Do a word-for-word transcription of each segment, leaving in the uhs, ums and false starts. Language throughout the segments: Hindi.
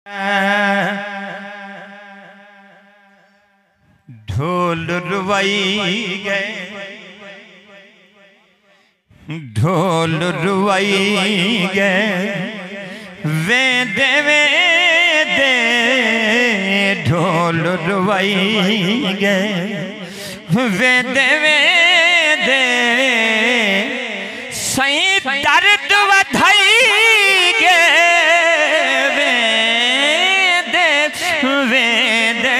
ढोल रुवाई गए, ढोल रुवाई गए, वेंदे वेंदे ढोल रुवाई गए, वेंदे वेंदे सही दर्द वधाई गए, वेंदे वेंदे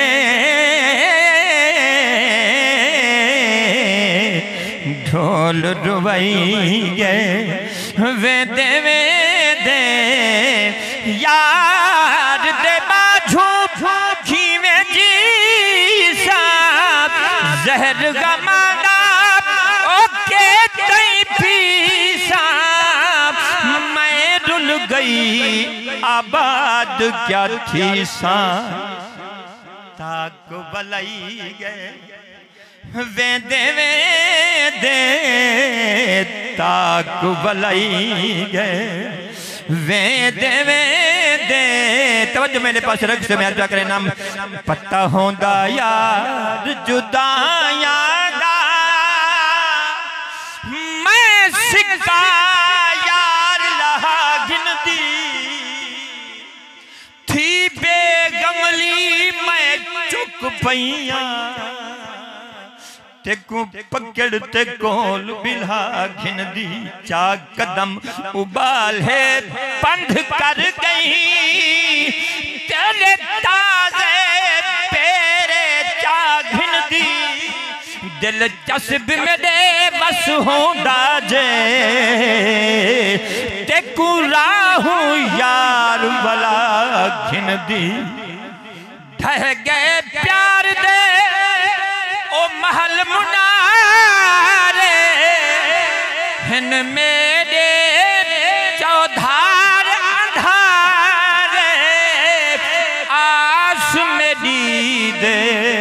ढोल रुवाई गए, वेंदे वेंदे यार दे बाझू खीवे जी साहब जहर गमाना ओके तई पी साहब मैं रुल गई आबाद क्या थी सा ताक बलाई गए, वेंदे वेंदे ताक बलाई गए, वेंदे वेंदे तवज्जो मेरे पास रख से मैं क्या करे नाम पता होंदा यार जुदायां दा मैं सिक्का यार लहा गिनदी थी बेगमली मैं चुक पईया तेकू पकड़ ते कोल बिल्हा घिनदी चा कदम उबाल है पंध कर गई तेरे ताजे पेरे चा घिनदी दिल चस्ब मेरे बस होंदा जे तेकू राहू यार वाला घिनदी ढह गए प्यार दे ओ महल मुनारे हिन मेरे चौधार अंधारे आस मेरी दे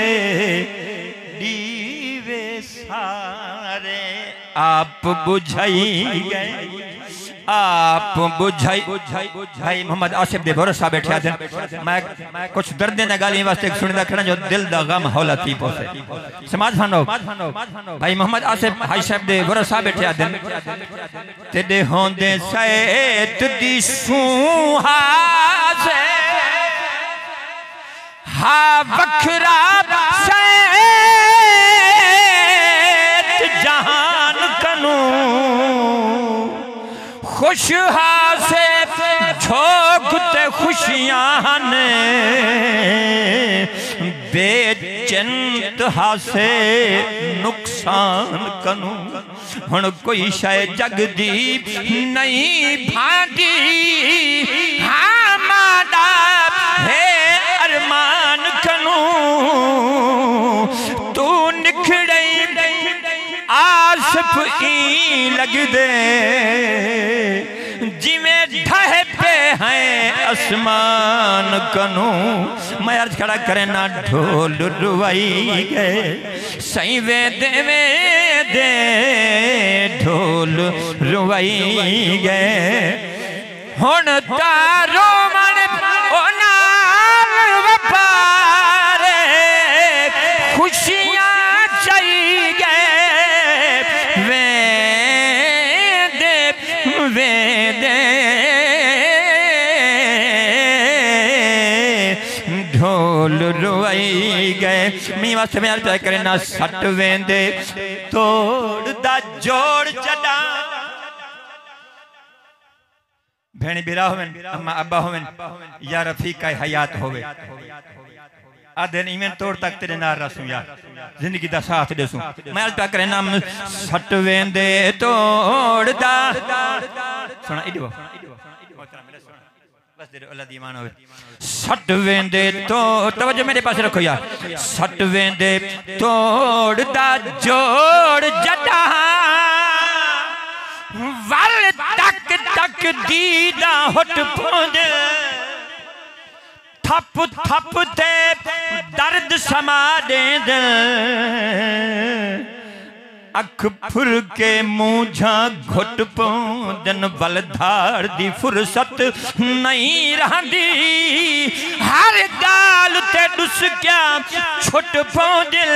दीवे सारे आप बुझाई गए, आप बुझाई भाई मोहम्मद आसिफ दे भरोसा बैठे दिन मैं कुछ दर्द ने गाली वास्ते सुनदा खड़ा जो दिल दा गम हौला थी पोसे समाज फानो भाई मोहम्मद आसिफ भाई साहब दे भरोसा बैठे दिन तेरे होंदे सैत दी सूहा से हा बखरा सैत जहान कनू खुश हासे झोंकते खुशियां ने बेचिंत हासे नुकसान कनू हुण कोई शाय जगदी नहीं भांदी हाँ मादा है अरमान कनू तू निखड़ई आसफ ई लग दे जिमें ढह पे हैं आसमान कनू मैं अर्ज खड़ा करे ना ढोल रुवाई गए सही वेंदे वेंदे ढोल रुवाई गए हुण तारो मन ओ नाल वपारे खुशियां चाही गए वेंदे वेंदे ढोल रुवाई गए मी वास्ते मैं अर्ज करे ना सट वेंदे तोड़ दा जोड़ जड़ा भेणी बिरा होवन अम्मा अब्बा होवन या रफीका हयात होवे आधे इवें तोड़ तक तेरे नाल रसूं यार जिंदगी दा साथ देसूं मैं अर्ज करे ना सट वेंदे तोड़ दा सुना इडो बस तेरे अल्लाह दी ईमान होवे सट वेंदे तो तवज्जो मेरे पास रखो यार सट वेंदे तोड़ दा जोड़ जटा वल तक तक दीदा हट पौंदे थप थप ते दर्द समा दे अख फुर के मूझा घुट पौंदन बलधार दी फुर्सत नहीं रहंदी हर गाल ते डुस क्या छुट पौंदिल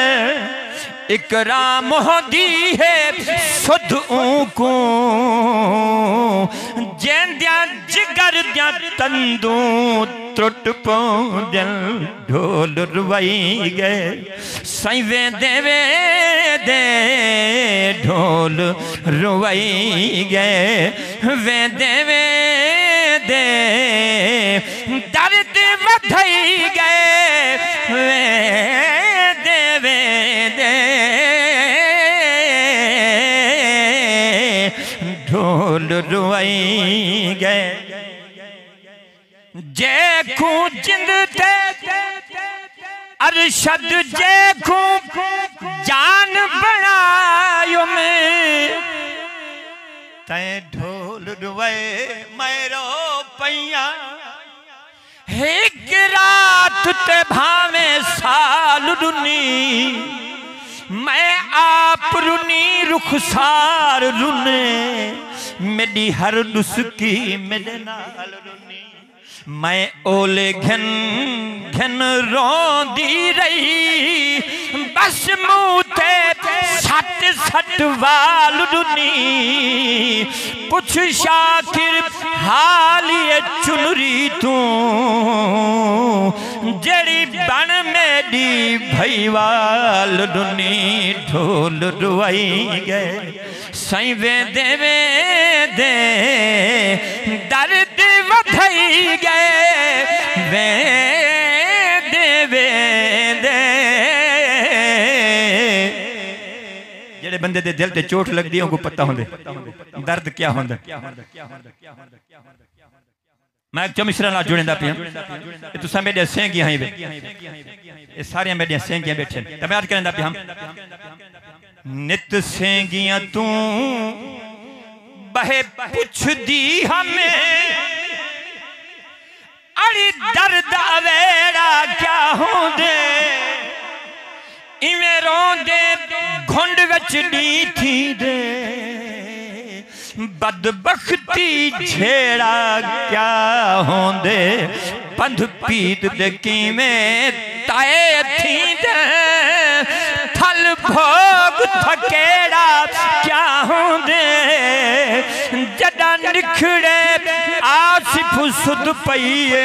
इकराम होंदी है सुध को जेंद्या जिगर द्या तंदू त्रुट पौंदिल ढोल रुवाई गए साईं वे देवे दे ढोल रुवाई गए वे देवे दे दर्द वधाई गए वे देवे दे ढोल रुवाई गए जे खू जिंद ते अरशद जे खू जान बनायो में तै ढोल रुवाए मेरो पैया एक रात ते भावे साल रुनी मैं आप रुनी रुखसार रुने मेरी हर दुस्की मेरे नाल रुनी मैं ओले घन घन रोंदी रही बस मुँह सट सट वाल रुनी पुछ शाकिर हालिए चुनरी तू जड़ी बन मेरी भईवाल रुनी ढोल रुवाई गए साईं वे देवे दे दर्द वधाई गए वे देवे दे जेड़े बंदे दे दिल ते चोट लगदी है उनको पता होंदे दर्द क्या होंदा मैं चमिश्रा नाल जुड़ेंदा पिया ये तुसा मेरे सेंगियां हैं वे ये सारियां मेरी सेंगियां बैठे ते मैं आज करंदा पिया हम नित सेंगियां तू बहे पुछ दी हमें अड़ी दर्द अवेड़ा क्या होंदे इवें रोंदे घुंड विच नी थी दे बदबख्ती झेड़ा क्या होंदे पंध पीत दे किवें ताए थी दे थल भोग थकेड़ा क्या होंदे जदा निखड़े आसिफ सुध पईए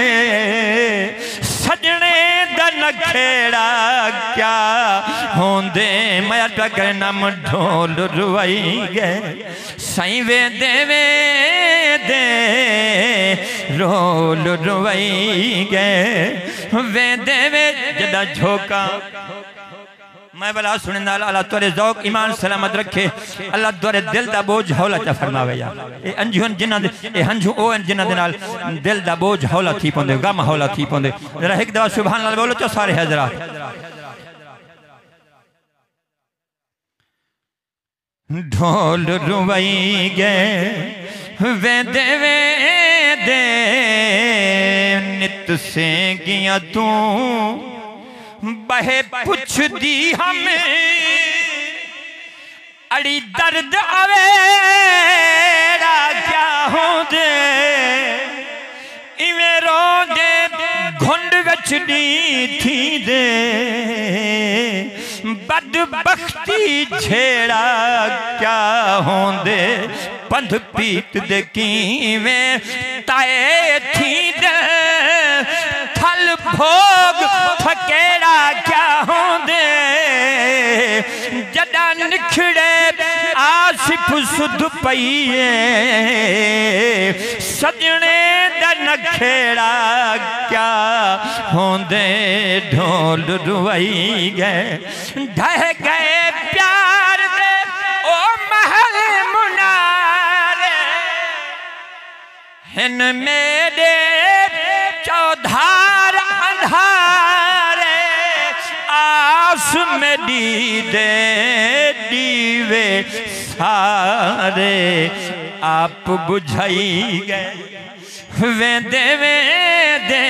सजने दा नखेड़ा क्या होंदे मैं टकर नम ढोल रुवाई गए साईं वे देवे दे रोल रुवाई गए वे देवे जदा झोंका मैं भला सुनने नाल अल्लाह तोरे ज़ौक ईमान सलामत रखे अल्लाह तोरे दिल दा बोझ हौला चा फरमावे यार ए अंजुन जिन्ना दे ए हंजू ओ जिन्ना दे नाल दिल दा बोझ हौला थी पोंदे गम हौला थी पोंदे जरा एक दफा सुभान अल्लाह बोलो तो सारे हजरात ढोल रुवाई गए वे देवे दे नित सेंगियां तू बहे पुछ दी हमें अड़ी दर्द अवेड़ा क्या होंदे इवें रोंदे घुंड विच नी थी दे बदबख्ती झेड़ा क्या होंदे पंध पीत दे किवें ताए थी दे थल भोग थकेड़ा क्या होंदे जदा निखड़े आसिफ सुध पईए सजने दा नखेड़ा क्या होंदे ढोल रुवाई गए ढह गए प्यार दे ओ महल मुनारे हिन मेरे चौधार अंधारे आस में दी दे दीवे सारे आप बुझाई गए वे देवे दे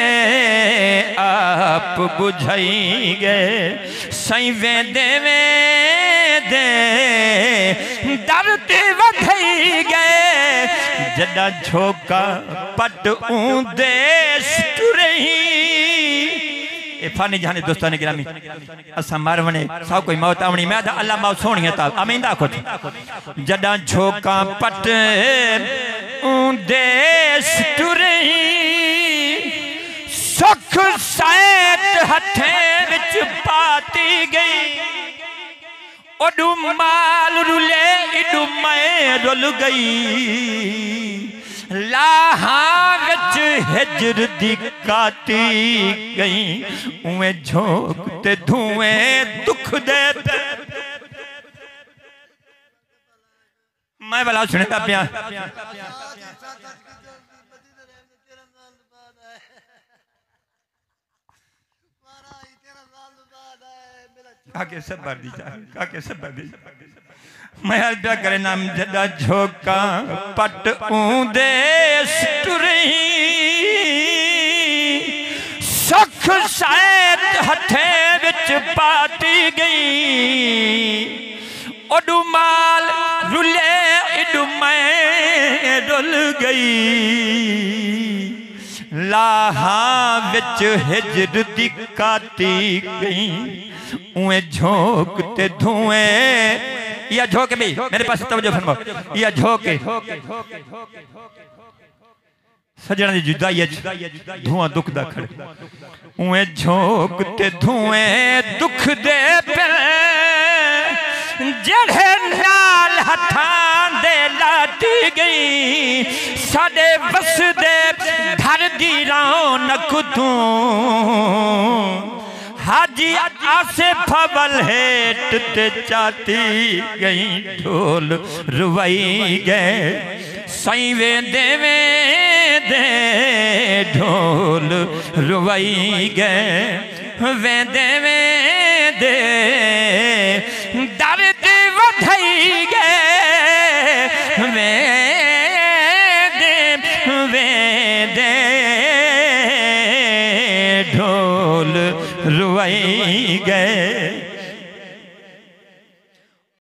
आप बुझाई गए साईं वे देवे दे दर्द वधई गए जदा झोका पट ऊंदे टुरही ए फानी जहाने दोस्तान गिरामी असा मारवणे सब कोई मौत आवणी मैं था अल्लाह मौत सोहणी ता अमींदा कुछ जदा झोका पट ऊंदे टुरही सुख सैत हथे विच पाती गई ओडू माल रुले इडू मैं रुल गई लाहा विच हिजर दी काती गई उए झोंक ते धुएं दुख दे मैं भला सुनता पिया काके सब भर दी जा काके सब भर दी मैं हर प्या करे नाम जदा झोका पट ऊंदे टुरही सुख सैत हथे विच पाती गई ओडू माल रुले इडू मैं रुल गई लाहा विच हिजर दी काती गई उए झोंक ते धुएं या झोंक भी मेरे पास तवज्जो फरमाओ या झोंक सजना दी जुदाई धुआं दुख दा खड़ उए झोंक ते धुएं दुख दे पे जेड़े नाल हथां दे लाटी गई साडे बस दे घर दी रौनक तू हाजी आसे फबल हेट ते चाती गई ढोल रुवाई गए साईं वे देवे दे ढोल रुवाई गए वे देवे दे दर्द वधई गए वे दे वे दे ढोल रुवाई गए